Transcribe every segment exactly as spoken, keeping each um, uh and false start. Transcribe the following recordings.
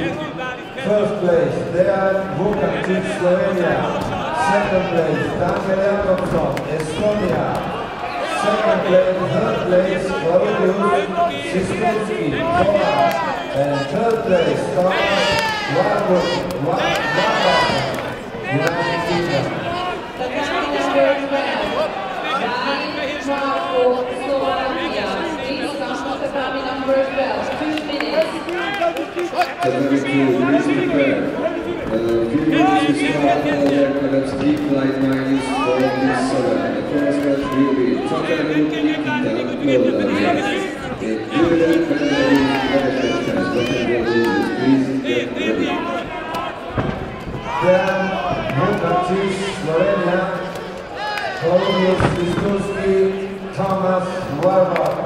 First place, Dejan Vukacic, Slovenia. Second place, Daniel Jakobsson, Estonia. Second place, third place, Claudius Siskulski, Poland. And third place, Thomas Warburg, United Kingdom. The number two, please prepare. Uh, few minutes to start their collapse deep line minus forty-seven. The first match will be Tottenham Nikita Moldavia. The Julian Penalty Management Test. Tottenham will lose. Please get ready. Dejan Vukacic, Slovenia. Claudius Siskulski, Thomas Warburg.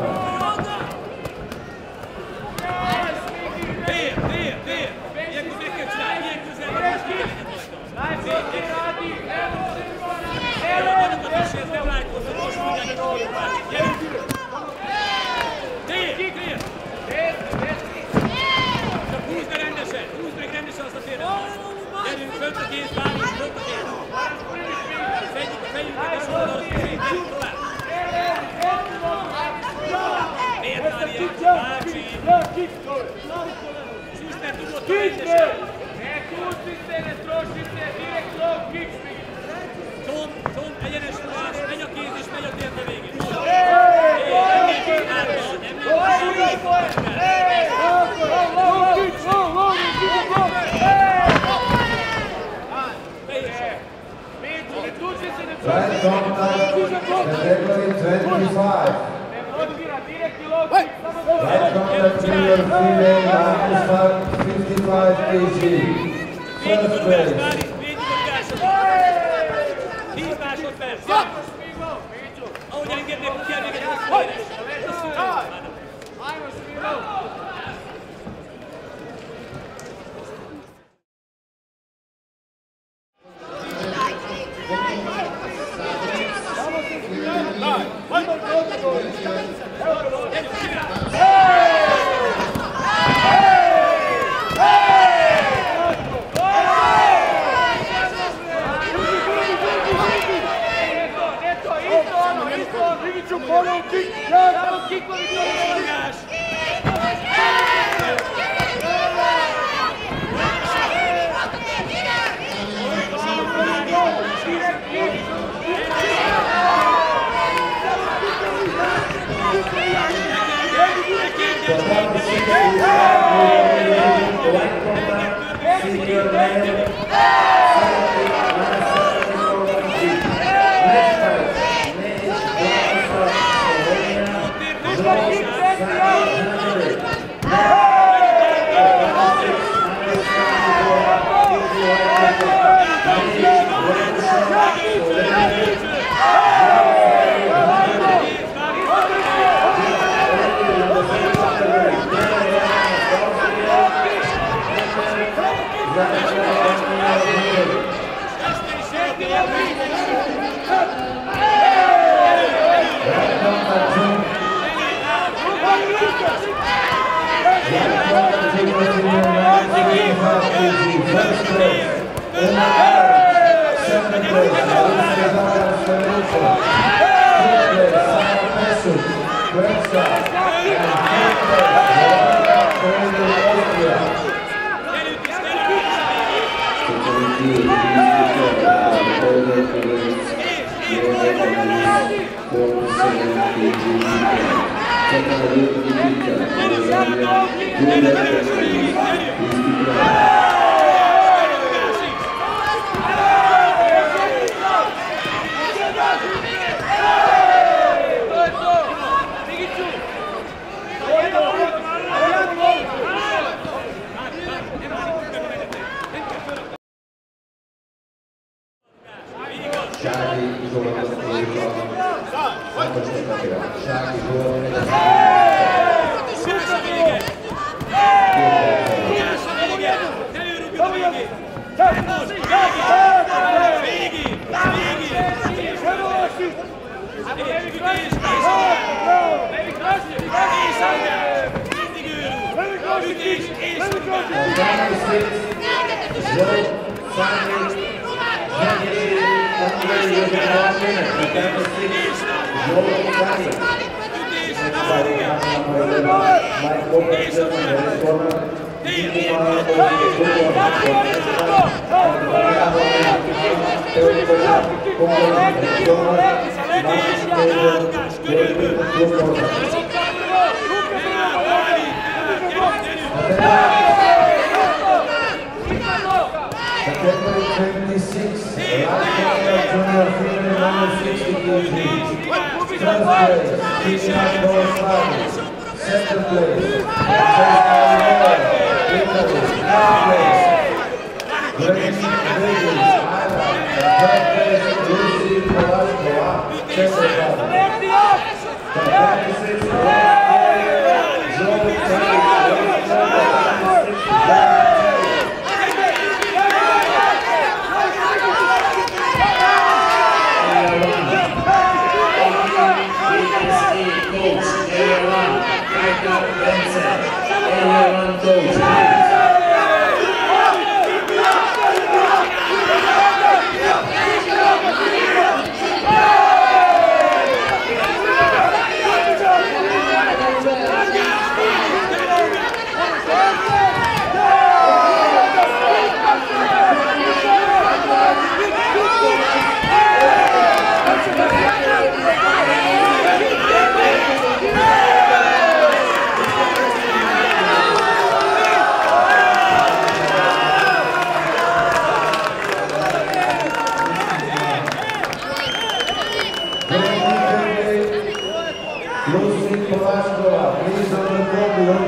Right contact, category twenty-five. Right contact junior female, minus fifty-five kilograms. First place. Is twenty-six, Joe Sanders, Henry, Hungary, you get one minute. twenty-six, Joe Sanders. Next fighting match number eleven, Mike Lopez, German, the red corner. Nicola Ovi, blue corner. Next fight, Andrea Romero, Teodoro, Congo, red corner. Marcus Taylor, David, blue corner. Category twenty-six, Ryan Junior Female number sixty kilograms. First place, Christian Borslani. Second place, Francesca Oliveira, Italy. Third place, Grace Davis, Ireland. Third place, Lucy Polaskova, Czech Republic. twenty-six, Joe Sanders, Lucy Polaskova, please on the podium.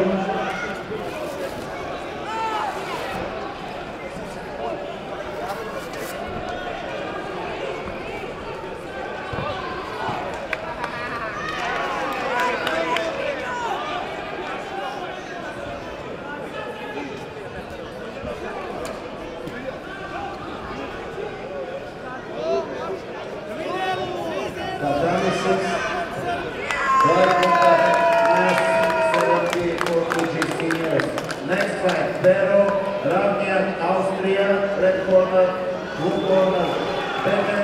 Next fight, Vero Ravniak, Austria, red corner, blue corner,